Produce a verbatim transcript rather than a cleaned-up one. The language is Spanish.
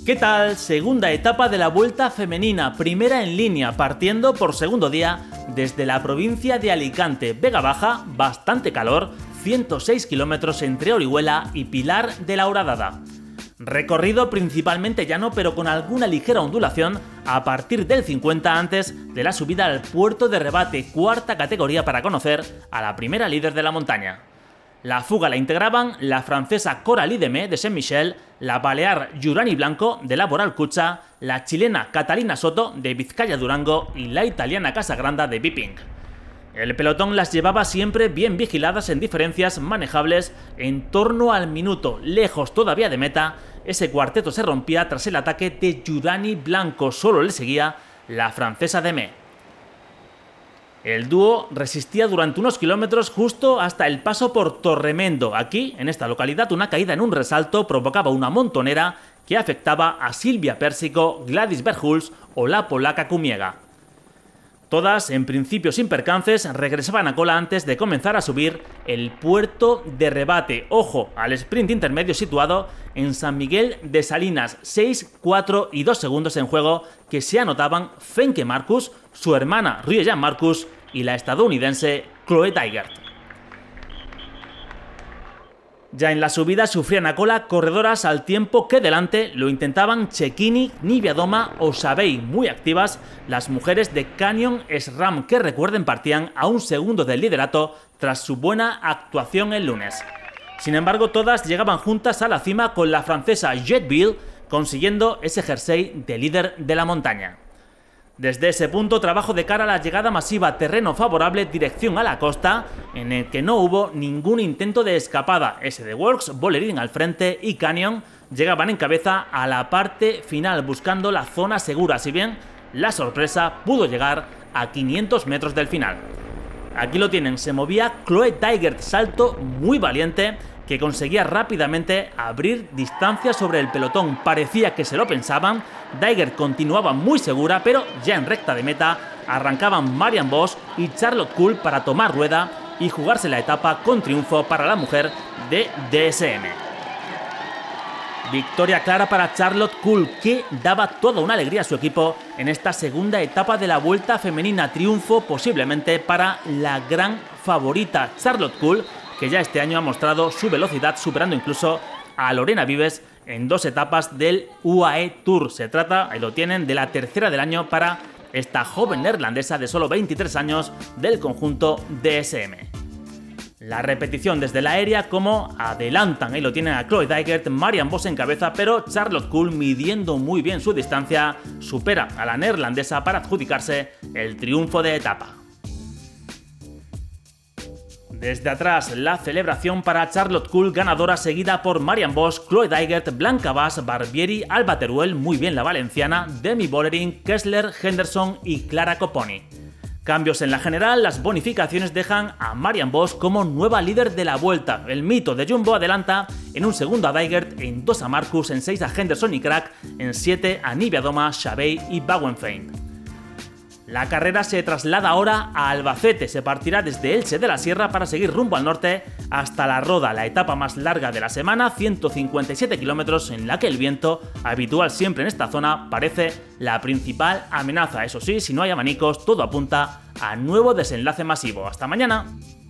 ¿Qué tal? Segunda etapa de la Vuelta Femenina, primera en línea, partiendo por segundo día desde la provincia de Alicante. Vega Baja, bastante calor, ciento seis kilómetros entre Orihuela y Pilar de la Horadada. Recorrido principalmente llano, pero con alguna ligera ondulación a partir del cincuenta antes de la subida al puerto de Rebate, cuarta categoría para conocer a la primera líder de la montaña. La fuga la integraban la francesa Coralie Demé de Saint-Michel, la balear Jurani Blanco de Laboral Cucha, la chilena Catalina Soto de Vizcaya Durango y la italiana Casagranda de Viping. El pelotón las llevaba siempre bien vigiladas en diferencias manejables en torno al minuto, lejos todavía de meta. Ese cuarteto se rompía tras el ataque de Jurani Blanco, solo le seguía la francesa Demé. El dúo resistía durante unos kilómetros justo hasta el paso por Torremendo. Aquí, en esta localidad, una caída en un resalto provocaba una montonera que afectaba a Silvia Pérsico, Gladys Berhuls o la polaca Kumiega. Todas, en principio sin percances, regresaban a cola antes de comenzar a subir el puerto de Rebate. Ojo al sprint intermedio situado en San Miguel de Salinas, seis, cuatro y dos segundos en juego que se anotaban Fenke Marcus, su hermana Riejan Marcus y la estadounidense Chloe Dygert. Ya en la subida sufrían a cola corredoras al tiempo que delante lo intentaban Cecchini, Niewiadoma o Sabei, muy activas las mujeres de Canyon SRAM, que recuerden partían a un segundo del liderato tras su buena actuación el lunes. Sin embargo, todas llegaban juntas a la cima con la francesa Jetville consiguiendo ese jersey de líder de la montaña. Desde ese punto, trabajo de cara a la llegada masiva, terreno favorable, dirección a la costa, en el que no hubo ningún intento de escapada. S D Works, Bolerín al frente y Canyon llegaban en cabeza a la parte final, buscando la zona segura, si bien la sorpresa pudo llegar a quinientos metros del final. Aquí lo tienen, se movía Chloe Dygert, salto muy valiente, que conseguía rápidamente abrir distancia sobre el pelotón. Parecía que se lo pensaban. Dygert continuaba muy segura, pero ya en recta de meta arrancaban Marianne Vos y Charlotte Kool para tomar rueda y jugarse la etapa con triunfo para la mujer de D S M. Victoria clara para Charlotte Kool, que daba toda una alegría a su equipo en esta segunda etapa de la Vuelta Femenina. Triunfo posiblemente para la gran favorita Charlotte Kool, que ya este año ha mostrado su velocidad, superando incluso a Lorena Vives en dos etapas del U A E Tour. Se trata, ahí lo tienen, de la tercera del año para esta joven neerlandesa de solo veintitrés años del conjunto D S M. La repetición desde la aérea, como adelantan, ahí lo tienen a Chloe Dygert, Marianne Vos en cabeza, pero Charlotte Kool, midiendo muy bien su distancia, supera a la neerlandesa para adjudicarse el triunfo de etapa. Desde atrás, la celebración para Charlotte Kool, ganadora seguida por Marianne Vos, Chloe Dygert, Blanca Bas, Barbieri, Alba Teruel, muy bien la valenciana, Demi Vollering, Kessler, Henderson y Clara Copponi. Cambios en la general, las bonificaciones dejan a Marianne Vos como nueva líder de la Vuelta. El mito de Jumbo adelanta en un segundo a Dygert, en dos a Marcus, en seis a Henderson y Crack, en siete a Niewiadoma, Sabei y Bauernfeind. La carrera se traslada ahora a Albacete, se partirá desde Elche de la Sierra para seguir rumbo al norte hasta La Roda, la etapa más larga de la semana, ciento cincuenta y siete kilómetros, en la que el viento, habitual siempre en esta zona, parece la principal amenaza. Eso sí, si no hay abanicos, todo apunta a nuevo desenlace masivo. ¡Hasta mañana!